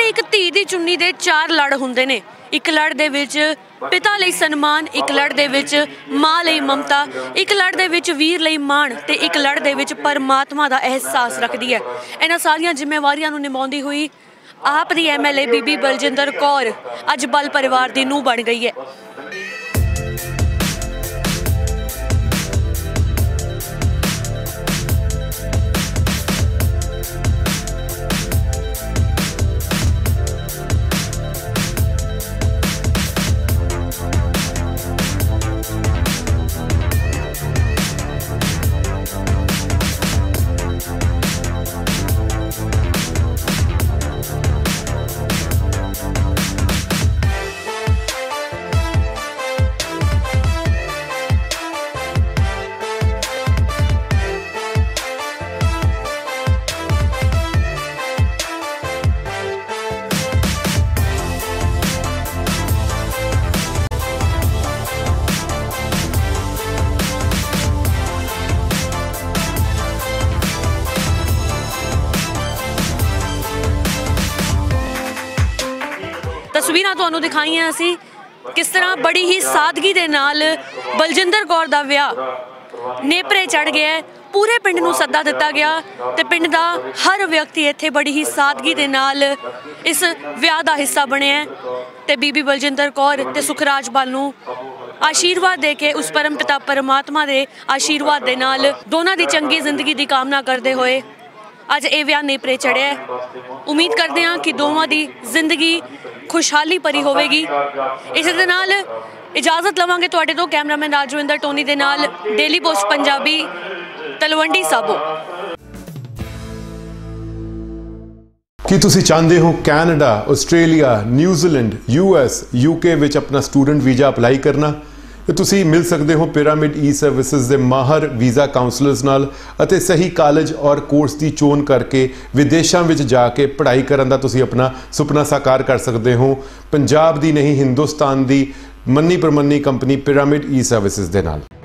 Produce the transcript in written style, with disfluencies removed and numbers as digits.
एक धी दी चुन्नी दे चार लड़ हुंदे ने। एक लड़ दे विच पिता लई सन्मान, एक लड़ दे विच मां लई ममता, एक लड़ दे विच वीर लई माण ते एक लड़ दे विच परमात्मा दा एहसास रखदी है। इन्हां सारियां जिम्मेवारियां नूं निभाउंदी हुई आप दी MLA बीबी बलजिंदर कौर अज बल परिवार दी नूंह बन गई है। तस्वीरां तुहानूं दिखाईयां असीं किस तरह बड़ी ही सादगी दे नाल बलजिंदर कौर दा विआह नेपरे चढ़ गया है। पूरे पिंड नूं सद्दा दिता गया ते पिंड दा हर व्यक्ति इत्थे बड़ी ही सादगी दे नाल इस विआह दा हिस्सा बने है ते बीबी बलजिंदर कौर ते सुखराज बाल नूं आशीर्वाद दे के उस परम पिता परमात्मा दे आशीर्वाद दे नाल दोनों दी चंगी जिंदगी दी कामना करते हुए अज ये विआह नेपरे चढ़िया है। उम्मीद करते हैं कि दोवां दी जिंदगी खुशहाली भरी होवेगी। इस दे नाल इजाजत लवांगे तुहाडे तो कैमरामैन राजविंदर टोनी दे नाल डेली पोस्ट पंजाबी तलवंडी साबो। ਕੀ ਤੁਸੀਂ ਚਾਹੁੰਦੇ ਹੋ Canada, Australia, New Zealand, US, UK ਵਿੱਚ ਆਪਣਾ ਸਟੂਡੈਂਟ ਵੀਜ਼ਾ ਅਪਲਾਈ ਕਰਨਾ? ਤੇ ਤੁਸੀਂ ਮਿਲ ਸਕਦੇ ਹੋ ਪਿਰਾਮਿਡ ਈ ਸਰਵਿਸਿਜ਼ ਦੇ ਮਾਹਰ ਵੀਜ਼ਾ ਕਾਉਂਸਲਰਸ ਨਾਲ ਅਤੇ ਸਹੀ ਕਾਲਜ ਔਰ ਕੋਰਸ ਦੀ ਚੋਣ ਕਰਕੇ ਵਿਦੇਸ਼ਾਂ ਵਿੱਚ ਜਾ ਕੇ ਪੜ੍ਹਾਈ ਕਰਨ ਦਾ ਤੁਸੀਂ ਆਪਣਾ ਸੁਪਨਾ ਸਾਕਾਰ ਕਰ ਸਕਦੇ ਹੋ। ਪੰਜਾਬ ਦੀ ਨਹੀਂ, ਹਿੰਦੁਸਤਾਨ ਦੀ ਮੰਨੀ ਪ੍ਰਮੰਨੀ ਕੰਪਨੀ ਪਿਰਾਮਿਡ ਈ ਸਰਵਿਸਿਜ਼ ਦੇ ਨਾਲ।